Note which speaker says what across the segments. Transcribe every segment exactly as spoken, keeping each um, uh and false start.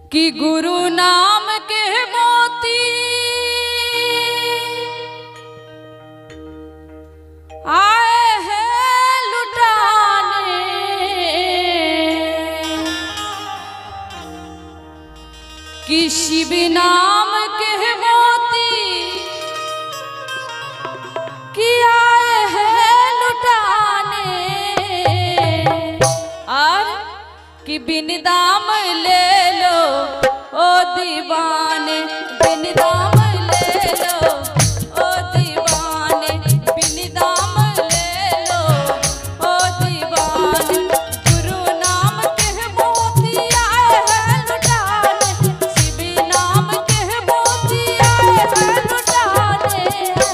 Speaker 1: कि गुरु नाम के मोती आए हैं लुटाने, कि शिव नाम के मोती कि आए हैं लुटाने, और कि बिन दाम ले लो ओ दीवाने, बिन दाम ले लो ओ दीवाने, बिन दाम ले लो ओ दीवाने। गुरु नाम के मोती आए हैं लुटाने, शिव नाम के मोती आए हैं लुटाने,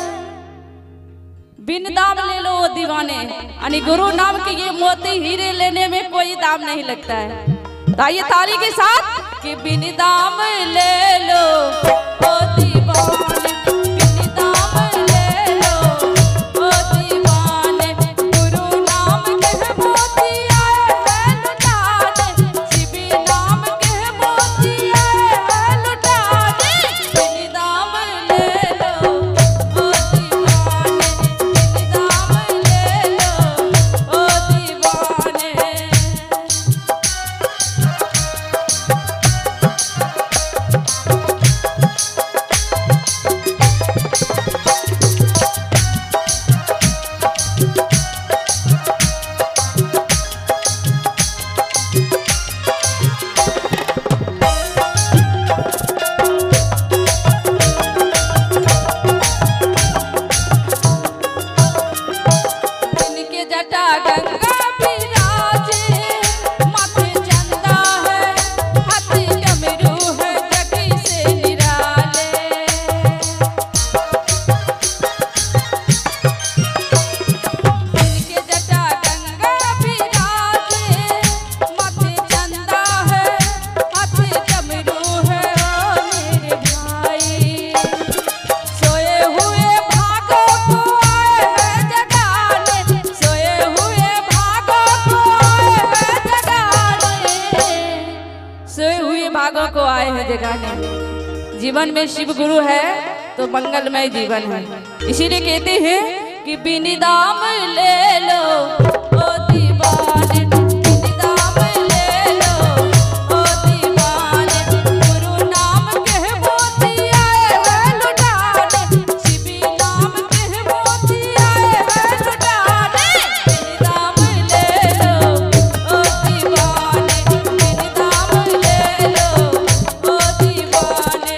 Speaker 1: बिन दाम ले लो ओ दीवाने। यानी गुरु नाम के ये मोती हीरे लेने में कोई दाम नहीं लगता है। तो आइए ताली के साथ कि बिन दाम ले लो ओ दीवाने, बिन दाम ले लो ओ दीवाने। गुरु नाम के मोती आए हैं लुटाने, शिव नाम के मोती आए हैं लुटाने, बिन दाम ले लो ओ दीवाने, बिन दाम ले लो ओ दीवाने। जटा गंगा विराजे, माथे चंदा है, हाथ डमरू है, जगी से निराले। इनके जटा गंगा विराजे, माथे चंदा है, हाथ डमरू है, ओ मेरे भाई। सोए हुए भागों को आए हैं जगाने, सोए हुए भागों को आए हैं जगाने, सोए हुए भागों को आए हैं जगाने। जीवन में शिव गुरु है तो मंगलमय जीवन है। इसीलिए कहते हैं कि बिन दाम ले लो ओ दीवाने, बिन दाम ले लो ओ दीवाने। गुरु नाम के मोती आए हैं लुटाने, शिव नाम के मोती आए हैं लुटाने, बिन दाम ले लो ओ दीवाने, बिन दाम ले लो ओ दीवाने।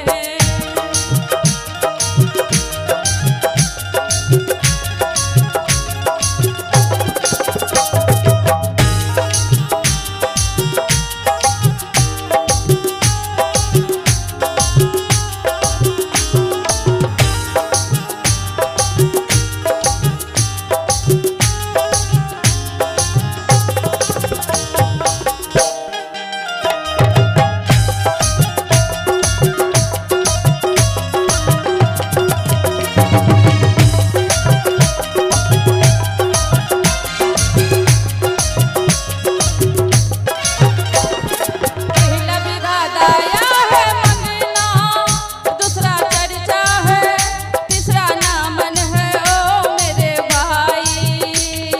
Speaker 1: पहला विधादाया है मंगना, दूसरा चर्चा है, तीसरा नामन है, ओ मेरे भाई।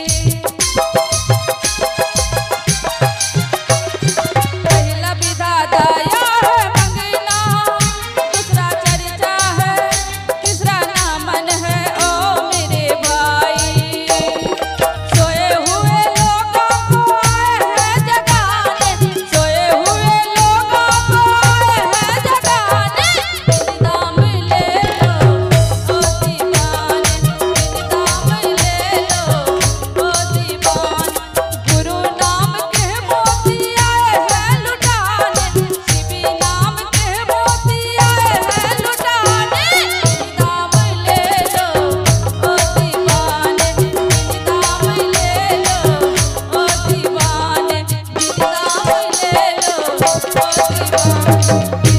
Speaker 1: पहला विधादाया है मंगना, दूसरा चर्चा है, तीसरा नामन है, ओ मेरे भाई। सोए हुए लोगों को आए हैं जगाने, सोए हुए लोगों को आए हैं जगाने, बिन दाम ले लो ओ दीवाने, बिन दाम ले लो ओ दीवाने। गुरु नाम के मोती आए हैं लुटाने, शिव नाम के मोती आए हैं लुटाने, बिन दाम ले लो ओ दीवाने, बिन दाम ले लो ओ दीवाने, बिन दाम ले लो ओ दीवाने।